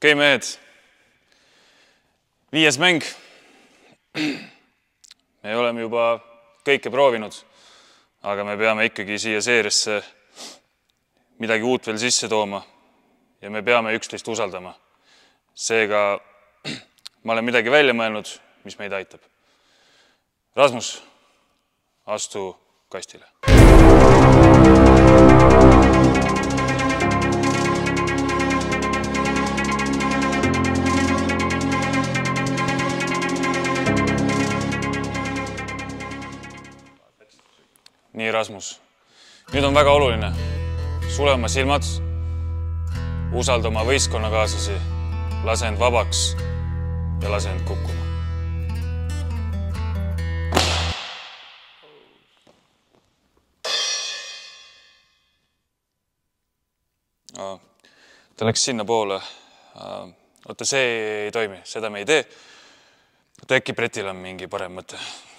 Okei, mehed. 5. mäng. Me oleme juba kõike proovinud, aga me peame ikkagi siia seeriasse midagi uut veel sisse tooma ja me peame üksteist usaldama. Seega ma olen midagi välja mõelnud, mis meid aitab. Rasmus, astu kastile. Nii, Rasmus. Nüüd on väga oluline. Sule oma silmad, usalda oma võistkonnakaaslasi, lase end vabaks ja lase end kukkuma. Ta läks sinna poole. Oota, see ei toimi, seda me ei tee. Äkki Bretil on mingi parem mõte.